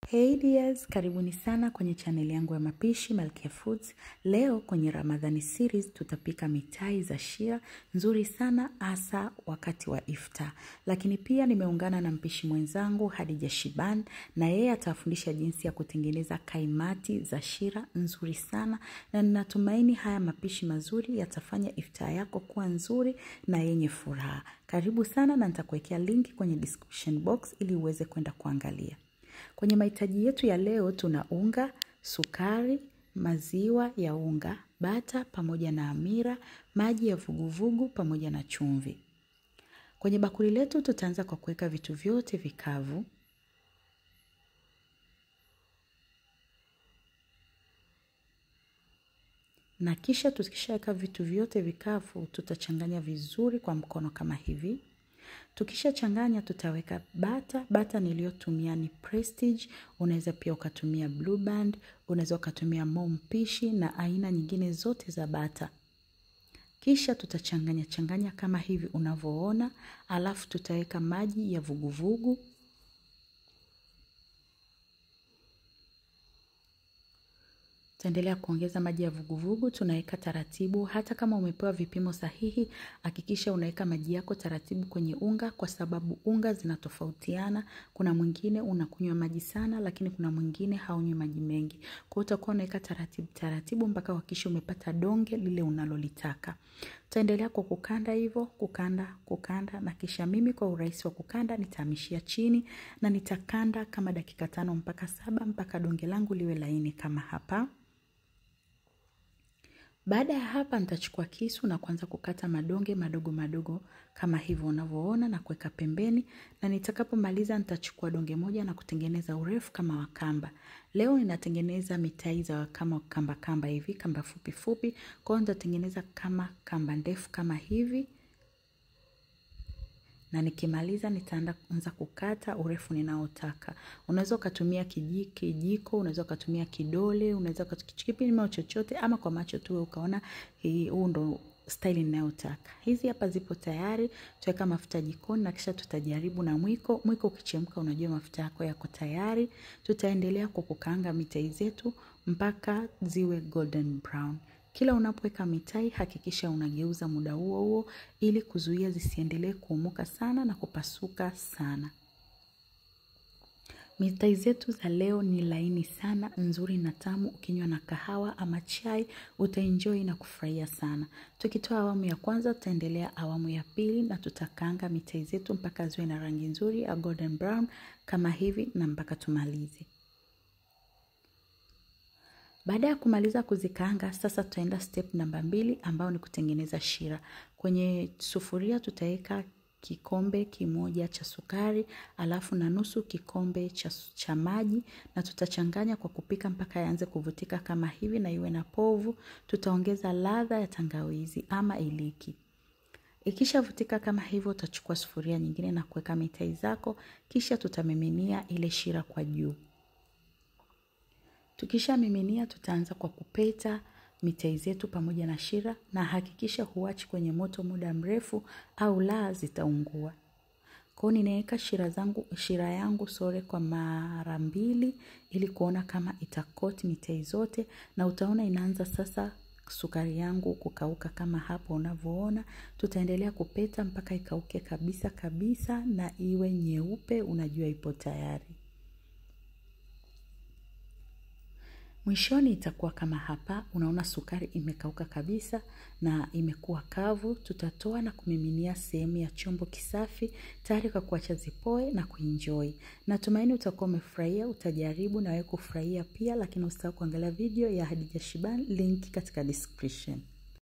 Hey dears, karibuni sana kwenye channel yangu ya mapishi Malkia Foods. Leo kwenye Ramadhani series tutapika mitai za shira nzuri sana hasa wakati wa iftar. Lakini pia nimeungana na mpishi mwenzangu Hadija Shiban na yeye atafundisha jinsi ya kutengeneza kaimati za shira nzuri sana, na ninatumaini haya mapishi mazuri yatafanya iftar yako kuwa nzuri na yenye furaha. Karibu sana na nitakuwekea link kwenye description box ili uweze kwenda kuangalia. Kwenye mahitaji yetu ya leo tuna unga, sukari, maziwa ya unga, bata pamoja na hamira, maji ya vuguvugu pamoja na chumvi. Kwenye bakuli letu tutaanza kwa kuweka vitu vyote vikavu. Na kisha tukishaweka vitu vyote vikavu tutachanganya vizuri kwa mkono kama hivi. Tukisha changanya tutaweka bata niliyotumia ni Prestige, unaweza pia ukatumia Blue Band, unaweza ukatumia mpishi na aina nyingine zote za bata. Kisha tutachanganya kama hivi unavyoona, alafu tutaweka maji ya vuguvugu. Tutaendelea kuongeza maji ya vuguvugu, tunaweka taratibu. Hata kama umepewa vipimo sahihi, hakikisha unaweka maji yako taratibu kwenye unga, kwa sababu unga zinatofautiana. Kuna mwingine unakunywa maji sana, lakini kuna mwingine haunywi maji mengi. Kwa hiyo utakuwa unaweka taratibu mpaka uhakikishe umepata donge lile unalolitaka. Tutaendelea kwa kukanda hivyo, kukanda na kisha mimi kwa urahisi wa kukanda nitahamishia chini na nitakanda kama dakika 5 mpaka 7 mpaka donge langu liwe laini kama hapa. Baada ya hapa nitachukua kisu na kuanza kukata madonge madogo kama hivyo unavyoona na kuweka pembeni, na nitakapomaliza nitachukua donge moja na kutengeneza urefu kama wa kamba. Leo ninatengeneza mitai za kama kamba hivi, kamba fupi. Kwa hiyo nitatengeneza kama kamba ndefu kama hivi. Na nikimaliza nitaanza kukata urefu ninaotaka. Unaweza ukatumia kijiko, unaweza ukatumia kidole, unaweza kipimo chochote ama kwa macho tu ukaona huu ndo style ninayotaka. Hizi hapa zipo tayari. Tuweka mafuta jikoni na kisha tutajaribu na mwiko. Mwiko ukichemka unajua mafuta yako yako tayari. Tutaendelea kwa kukaanga mitai zetu mpaka ziwe golden brown. Kila unapoweka mitai hakikisha unageuza muda huo ili kuzuia zisiendelee kuumuka sana na kupasuka sana. Mitai zetu za leo ni laini sana, nzuri na tamu. Ukinywa na kahawa ama chai utaenjoy na kufurahia sana. Tukitoa awamu ya kwanza tutaendelea awamu ya pili na tutakaanga mitai zetu mpaka ziwe na rangi nzuri ya golden brown kama hivi na mpaka tumalize. Baada ya kumaliza kuzikaanga, sasa tutaenda step namba 2 ambao ni kutengeneza shira. Kwenye sufuria tutaweka kikombe kimoja cha sukari, alafu na nusu kikombe cha maji, na tutachanganya kwa kupika mpaka yaanze kuvutika kama hivi na iwe na povu. Tutaongeza ladha ya tangawizi ama iliki. Ikishavutika kama hivyo utachukua sufuria nyingine na kuweka mitai zako, kisha tutamiminia ile shira kwa juu. Tukisha miminia tutaanza kwa kupeta mitai zetu pamoja na shira, na hakikisha huachi kwenye moto muda mrefu au la zitaungua. Kwa hiyo ninaweka shira yangu kwa mara 2 ili kuona kama itakoti mitai zote, na utaona inaanza sasa sukari yangu kukauka kama hapo unavyoona. Tutaendelea kupeta mpaka ikauke kabisa na iwe nyeupe, unajua ipo tayari. Mwishoni itakuwa kama hapa, unaona sukari imekauka kabisa na imekuwa kavu. Tutatoa na kumiminia sehemu ya chombo kisafi, tayari kwa kuacha zipoe na kuenjoy. Natumaini utakuwa umefurahia, utajaribu na wewe kufurahia pia, lakini usisahau kuangalia video ya Hadija Shiban, link katika description.